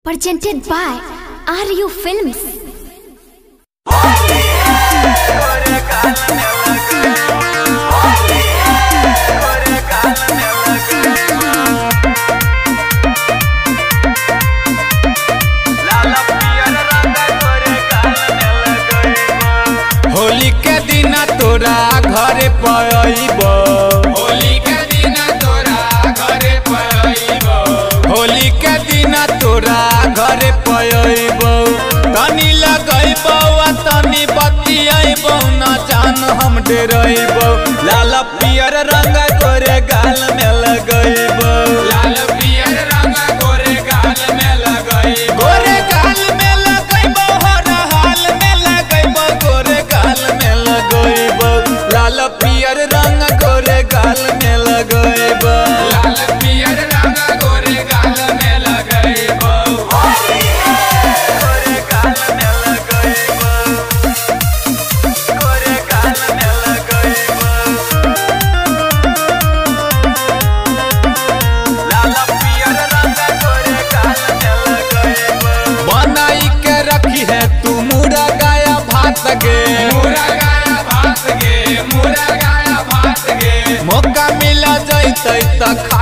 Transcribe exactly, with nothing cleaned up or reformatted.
Presented by R U Films. Holi के दिन तोरा घरे पइब, होली के दिन तोरा घरे पइब, होली के दिन तोरा घरे पइब। तनी लगइब तनी बतियाइब न जान हम डरइब। लाल पियर रंग गोरे गाल में लगइब, लाल पियर रंग गोरे गाल में लगइब, गोरे गाल में लगइब, हर हाल में लगइब, गोरे गाल में लगइब। लाल पियर रंग गोरे गाल में लगइब, लाल पियर रंग गोरे गाल में लगइब, गोरे गाल में लगइब, गोरे गाल में लगइब। लाल पियर रंग गोरे गाल में लगइब। बनाई के रखी है तू मुरा गाया भात गे, मुरा गाया भात गे, मुरा गाया भात गे। मौका मिला जैतै त